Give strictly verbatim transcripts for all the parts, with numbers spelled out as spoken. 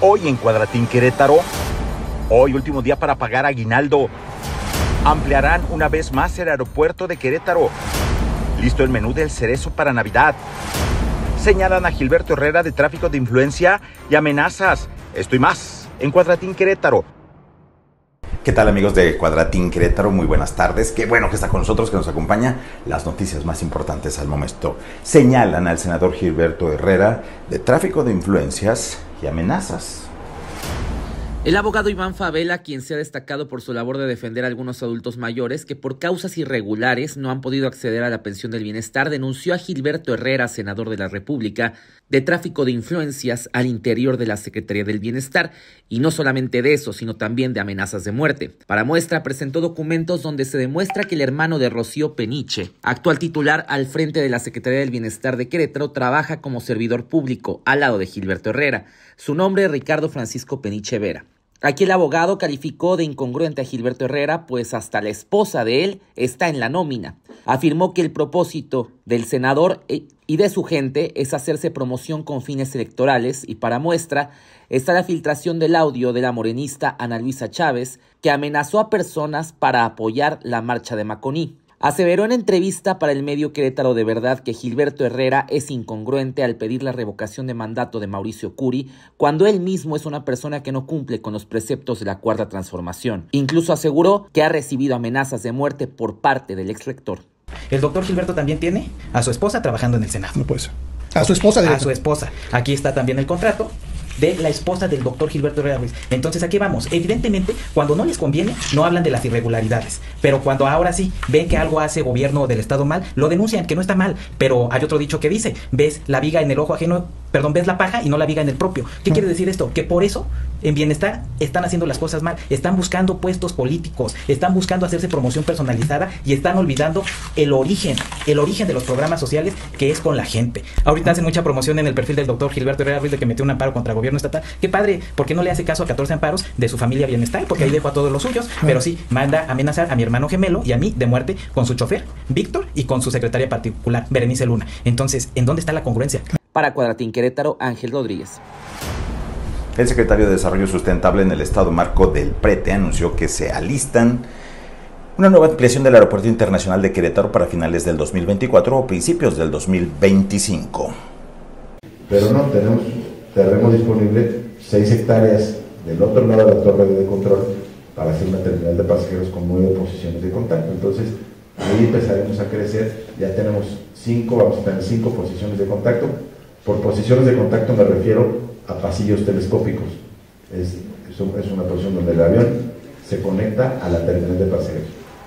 Hoy en Cuadratín Querétaro, hoy último día para pagar aguinaldo. Ampliarán una vez más el aeropuerto de Querétaro. Listo el menú del cerezo para Navidad. Señalan a Gilberto Herrera de tráfico de influencia y amenazas. Esto y más en Cuadratín Querétaro. ¿Qué tal, amigos de Cuadratín Querétaro? Muy buenas tardes. Qué bueno que está con nosotros, que nos acompaña. Las noticias más importantes al momento. Señalan al senador Gilberto Herrera de tráfico de influencias y amenazas. El abogado Iván Favela, quien se ha destacado por su labor de defender a algunos adultos mayores que por causas irregulares no han podido acceder a la pensión del bienestar, denunció a Gilberto Herrera, senador de la República, de tráfico de influencias al interior de la Secretaría del Bienestar, y no solamente de eso, sino también de amenazas de muerte. Para muestra, presentó documentos donde se demuestra que el hermano de Rocío Peniche, actual titular al frente de la Secretaría del Bienestar de Querétaro, trabaja como servidor público al lado de Gilberto Herrera. Su nombre es Ricardo Francisco Peniche Vera. Aquí el abogado calificó de incongruente a Gilberto Herrera, pues hasta la esposa de él está en la nómina. Afirmó que el propósito del senador y de su gente es hacerse promoción con fines electorales, y para muestra está la filtración del audio de la morenista Ana Luisa Chávez, que amenazó a personas para apoyar la marcha de Maconí. Aseveró en entrevista para el medio Querétaro de Verdad que Gilberto Herrera es incongruente al pedir la revocación de mandato de Mauricio Curi, cuando él mismo es una persona que no cumple con los preceptos de la Cuarta Transformación. Incluso aseguró que ha recibido amenazas de muerte por parte del exrector. El doctor Gilberto también tiene a su esposa trabajando en el Senado. No puede ser. A su esposa. A su esposa. Aquí está también el contrato de la esposa del doctor Gilberto Herrera Ruiz. Entonces, ¿a qué vamos? Evidentemente, cuando no les conviene, no hablan de las irregularidades. Pero cuando ahora sí ven que algo hace gobierno del Estado mal, lo denuncian, que no está mal. Pero hay otro dicho que dice, ves la viga en el ojo ajeno, perdón, ves la paja y no la viga en el propio. ¿Qué quiere decir esto? Que por eso, en bienestar, están haciendo las cosas mal. Están buscando puestos políticos, están buscando hacerse promoción personalizada y están olvidando el origen, el origen de los programas sociales, que es con la gente. Ahorita hacen mucha promoción en el perfil del doctor Gilberto Herrera Ruiz de que metió un amparo contra gobierno estatal. Qué padre, ¿por qué no le hace caso a catorce amparos de su familia Bienestar? Porque ahí dejó a todos los suyos, pero sí, manda a amenazar a mi hermano gemelo y a mí de muerte con su chofer, Víctor, y con su secretaria particular, Berenice Luna. Entonces, ¿en dónde está la congruencia? Para Cuadratín Querétaro, Ángel Rodríguez. El secretario de Desarrollo Sustentable en el Estado, Marco del Prete, anunció que se alistan una nueva ampliación del Aeropuerto Internacional de Querétaro para finales del dos mil veinticuatro o principios del dos mil veinticinco. Pero no, tenemos terreno disponible, seis hectáreas del otro lado de la torre de control para hacer una terminal de pasajeros con nueve posiciones de contacto. Entonces, ahí empezaremos a crecer. Ya tenemos cinco, vamos a tener cinco posiciones de contacto. Por posiciones de contacto me refiero a pasillos telescópicos. Es, es una posición donde el avión se conecta a la terminal de pasajeros.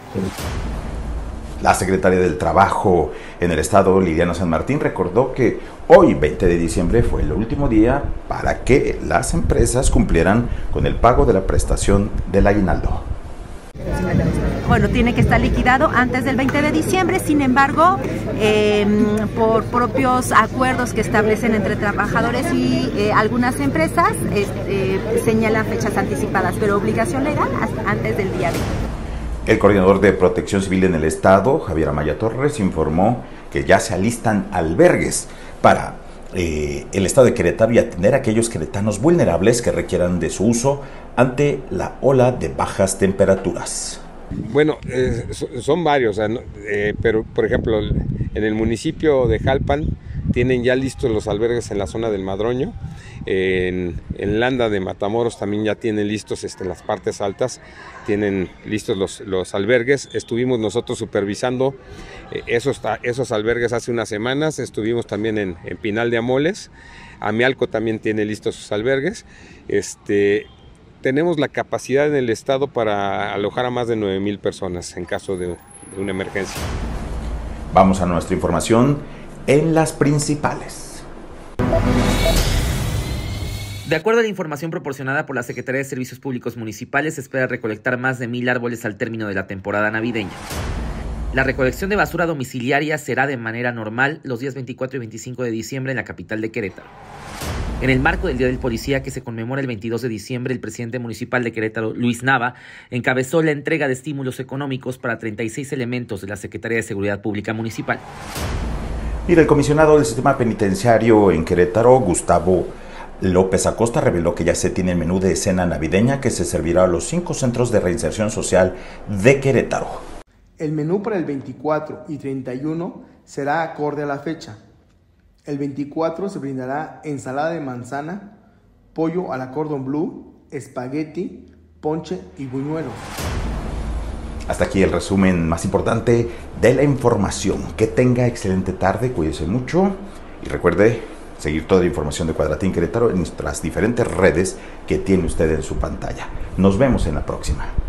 La secretaria del Trabajo en el Estado, Liliana San Martín, recordó que hoy, veinte de diciembre, fue el último día para que las empresas cumplieran con el pago de la prestación del aguinaldo. Bueno, tiene que estar liquidado antes del veinte de diciembre, sin embargo, eh, por propios acuerdos que establecen entre trabajadores y eh, algunas empresas, eh, señalan fechas anticipadas, pero obligación legal hasta antes del día veinte. El coordinador de Protección Civil en el Estado, Javier Amaya Torres, informó que ya se alistan albergues para eh, el Estado de Querétaro y atender a aquellos queretanos vulnerables que requieran de su uso ante la ola de bajas temperaturas. Bueno, eh, son varios, o sea, eh, pero por ejemplo, en el municipio de Jalpan tienen ya listos los albergues en la zona del Madroño. En, en Landa de Matamoros también ya tienen listos este, las partes altas, tienen listos los, los albergues. Estuvimos nosotros supervisando eh, esos, esos albergues hace unas semanas. Estuvimos también en, en Pinal de Amoles. Amialco también tiene listos sus albergues. Este, tenemos la capacidad en el estado para alojar a más de nueve mil personas en caso de, de una emergencia. Vamos a nuestra información en las principales. De acuerdo a la información proporcionada por la Secretaría de Servicios Públicos Municipales, se espera recolectar más de mil árboles al término de la temporada navideña. La recolección de basura domiciliaria será de manera normal los días veinticuatro y veinticinco de diciembre en la capital de Querétaro. En el marco del Día del Policía, que se conmemora el veintidós de diciembre, el presidente municipal de Querétaro, Luis Nava, encabezó la entrega de estímulos económicos para treinta y seis elementos de la Secretaría de Seguridad Pública Municipal. Mira, el comisionado del sistema penitenciario en Querétaro, Gustavo López Acosta reveló que ya se tiene el menú de cena navideña que se servirá a los cinco centros de reinserción social de Querétaro. El menú para el veinticuatro y treinta y uno será acorde a la fecha. El veinticuatro se brindará ensalada de manzana, pollo a la cordon bleu, espagueti, ponche y buñuelos. Hasta aquí el resumen más importante de la información. Que tenga excelente tarde, cuídese mucho y recuerde seguir toda la información de Cuadratín Querétaro en nuestras diferentes redes que tiene usted en su pantalla. Nos vemos en la próxima.